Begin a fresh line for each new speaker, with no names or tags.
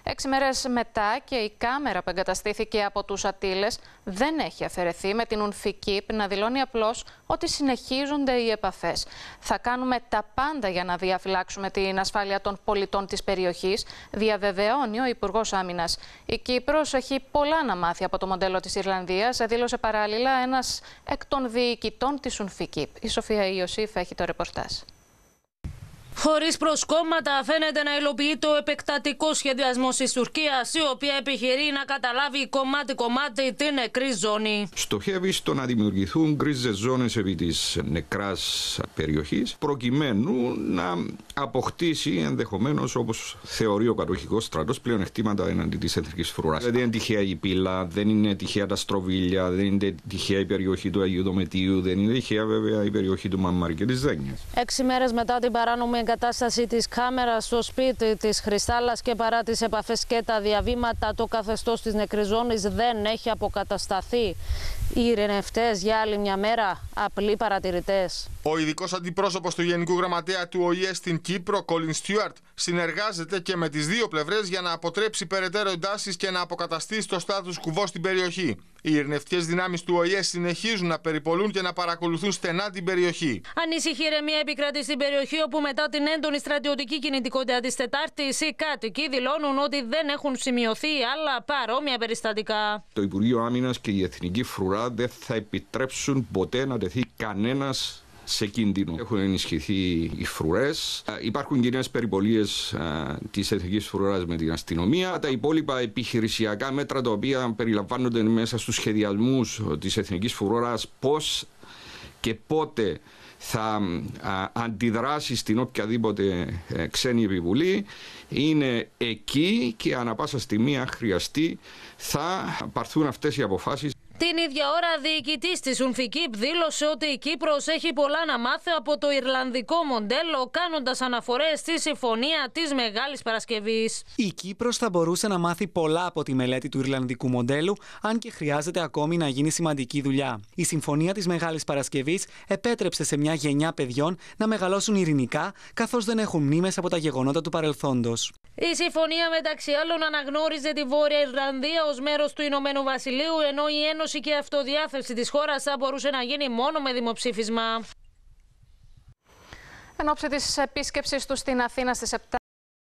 6 μέρες μετά και η κάμερα που εγκαταστήθηκε από τους Αττήλες δεν έχει αφαιρεθεί, με την UNFICYP να δηλώνει απλώς ότι συνεχίζονται οι επαφές. Θα κάνουμε τα πάντα για να διαφυλάξουμε την ασφάλεια των πολιτών της περιοχής, διαβεβαιώνει ο Υπουργός Άμυνας. Η Κύπρος έχει πολλά να μάθει από το μοντέλο της Ιρλανδίας, δήλωσε παράλληλα ένας εκ των διοικητών της UNFICYP. Η Σοφία Ιωσήφ έχει το ρεπορτάζ.
Χωρίς προσκόμματα, φαίνεται να υλοποιείται ο επεκτατικός σχεδιασμός της Τουρκίας, η οποία επιχειρεί να καταλάβει κομμάτι-κομμάτι την νεκρή ζώνη.
Στοχεύει στο να δημιουργηθούν γκρίζες ζώνες επί της νεκράς περιοχής, προκειμένου να αποκτήσει ενδεχομένως, όπως θεωρεί ο κατοχικός στρατός, πλεονεκτήματα εναντί της εθνικής φρουράς. Δεν είναι τυχαία η Πύλα, δεν είναι τυχαία τα Στροβίλια, δεν είναι τυχαία η περιοχή του Αγίου Δομετίου, δεν είναι τυχαία βέβαια η περιοχή του Μαμμάρη και της Δένιας.
6 μέρες μετά την παράνομη εγκατάσταση της κάμερας στο σπίτι της Χρυστάλλας και παρά τις επαφές και τα διαβήματα, το καθεστώς της νεκρής ζώνης δεν έχει αποκατασταθεί. Οι ειρηνευτές για άλλη μια μέρα απλοί παρατηρητές.
Ο ειδικός αντιπρόσωπος του Γενικού Γραμματέα του ΟΗΕ στην Κύπρο, Κόλιν Στιούαρτ, συνεργάζεται και με τις δύο πλευρές για να αποτρέψει περαιτέρω εντάσεις και να αποκαταστήσει το status quo στην περιοχή. Οι ειρηνευτικές δυνάμεις του ΟΗΕ συνεχίζουν να περιπολούν και να παρακολουθούν στενά την περιοχή.
Ανήσυχη ηρεμία επικρατεί στην περιοχή, όπου μετά την έντονη στρατιωτική κινητικότητα της Τετάρτης, οι κάτοικοι δηλώνουν ότι δεν έχουν σημειωθεί άλλα παρόμοια περιστατικά.
Το Υπουργείο Άμυνας και η Εθνική Φρουρά δεν θα επιτρέψουν ποτέ να τεθεί κανένας σε κίνδυνο. Έχουν ενισχυθεί οι φρουρές, υπάρχουν κοινές περιπολίες της Εθνικής Φρουράς με την αστυνομία. Τα υπόλοιπα επιχειρησιακά μέτρα, τα οποία περιλαμβάνονται μέσα στους σχεδιασμούς της Εθνικής Φρουράς, πώς και πότε θα αντιδράσει στην οποιαδήποτε ξένη επιβολή, είναι εκεί και ανά πάσα στιγμή, αν χρειαστεί, θα πάρθουν αυτές οι αποφάσεις.
Την ίδια ώρα, διοικητής της UNFICYP δήλωσε ότι η Κύπρος έχει πολλά να μάθει από το Ιρλανδικό μοντέλο, κάνοντας αναφορές στη Συμφωνία της Μεγάλης Παρασκευής.
Η Κύπρος θα μπορούσε να μάθει πολλά από τη μελέτη του Ιρλανδικού μοντέλου, αν και χρειάζεται ακόμη να γίνει σημαντική δουλειά. Η Συμφωνία της Μεγάλης Παρασκευής επέτρεψε σε μια γενιά παιδιών να μεγαλώσουν ειρηνικά, καθώς δεν έχουν μνήμες από τα γεγονότα του παρελθόντος.
Η συμφωνία, μεταξύ άλλων, αναγνώριζε τη Βόρεια Ιρλανδία ως μέρος του Ηνωμένου Βασιλείου, ενώ η Ένωση και η αυτοδιάθεση της χώρας θα μπορούσε να γίνει μόνο με δημοψήφισμα.
Εν ώψη της επίσκεψης του στην Αθήνα στις 7